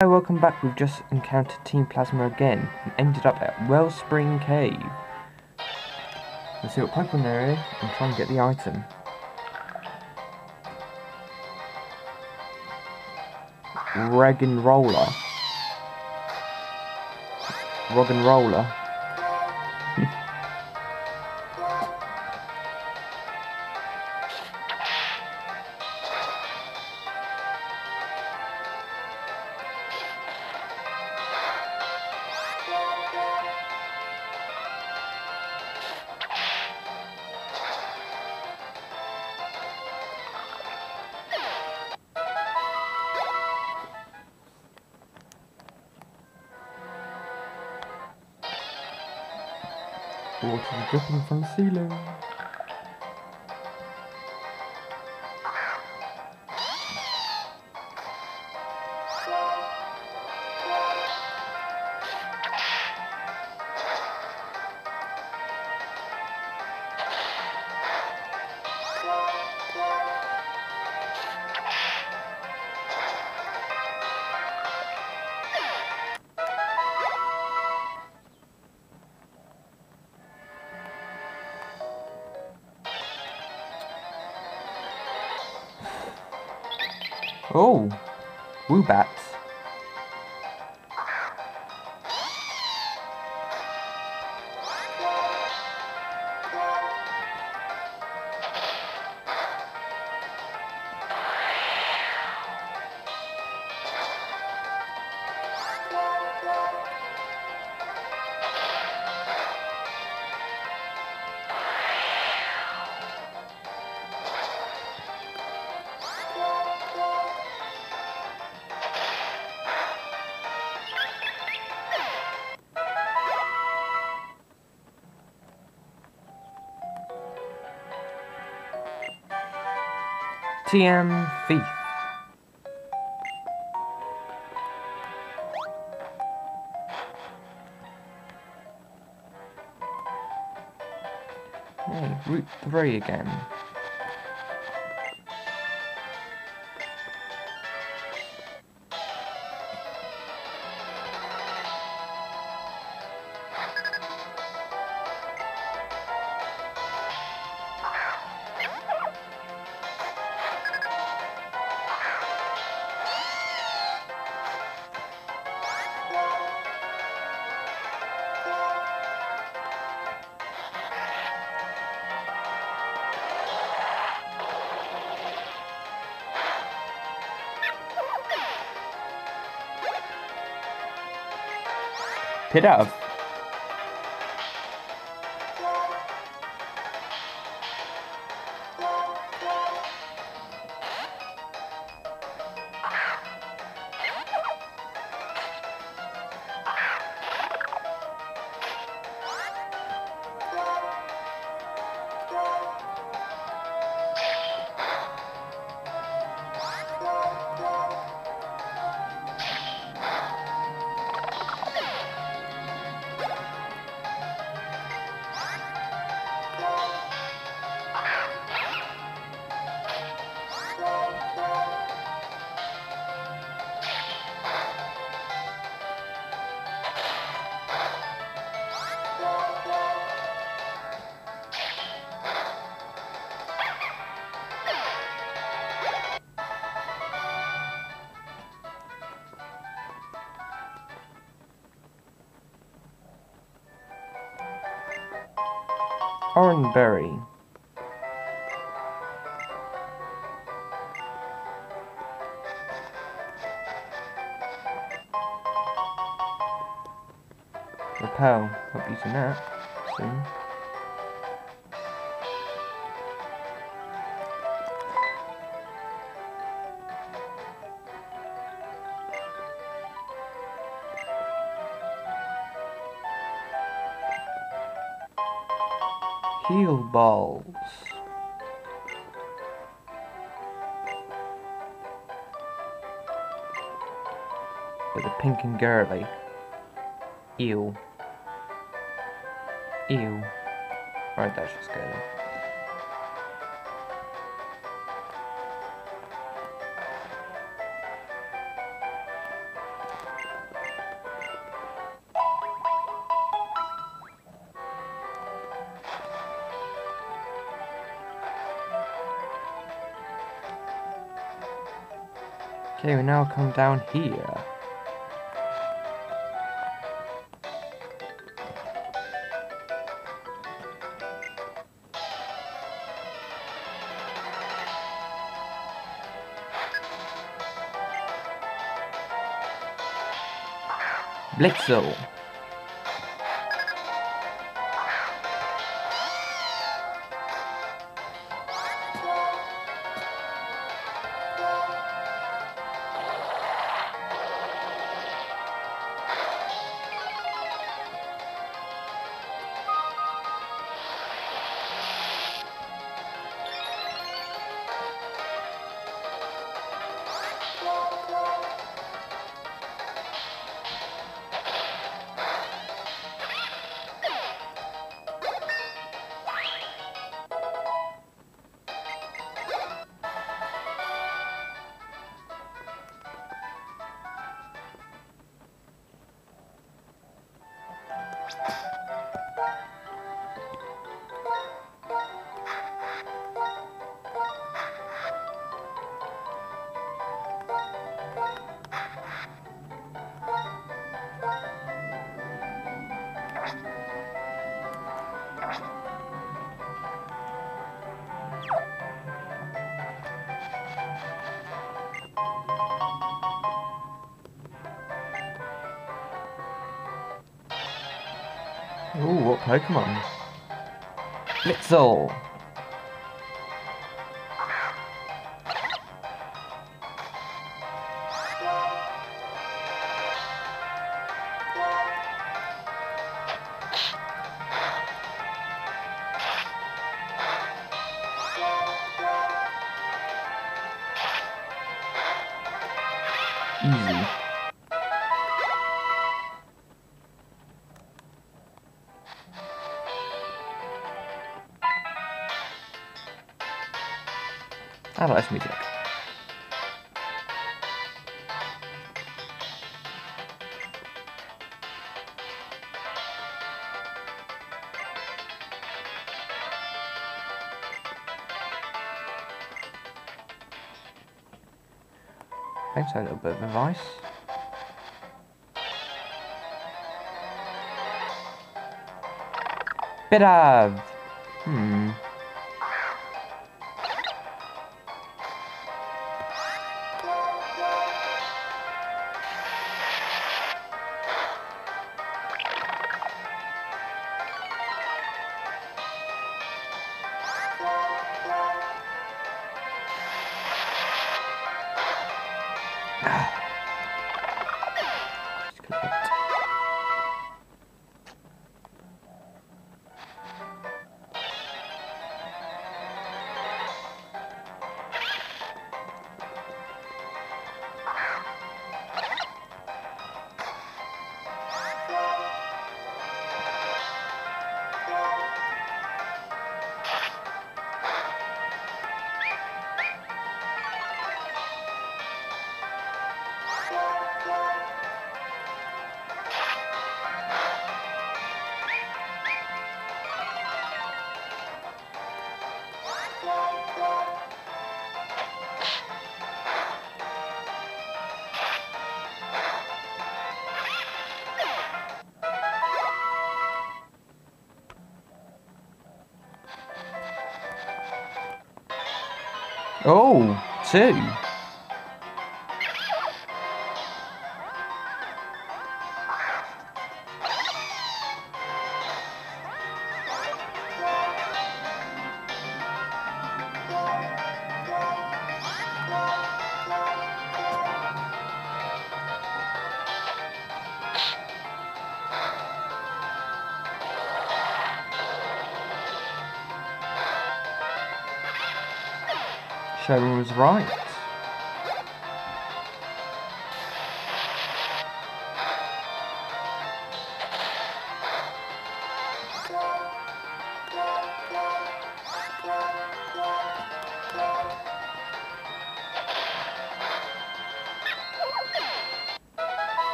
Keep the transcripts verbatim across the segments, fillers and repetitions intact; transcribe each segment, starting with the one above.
Hi, welcome back. We've just encountered Team Plasma again and ended up at Wellspring Cave. Let's see what Pokemon there is and try and get the item. Rag and Roller. Rog and Roller. Water dripping from the ceiling. Oh, Woobats. T M Thief. Hey, Route three again. Pit out of. Orange berry. Repel. I'll be using that soon. Heal balls. With a pink and girly. Ew. Ew. Alright, that's just good. Okay, we now come down here. Blitzel. Ooh, what Pokemon? Blitzel! Easy. I like this music. Thanks for a little bit of advice. Bit of. Hmm. Oh, two. Sharon was right.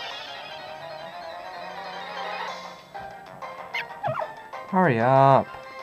Hurry up.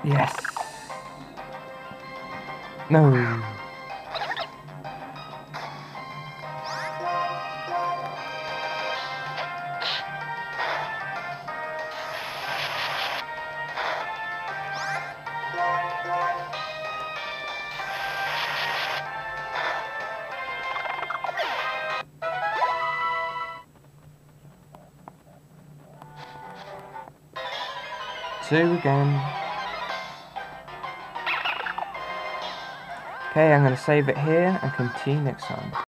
Yes. No. Two again. Okay, I'm going to save it here and continue next time.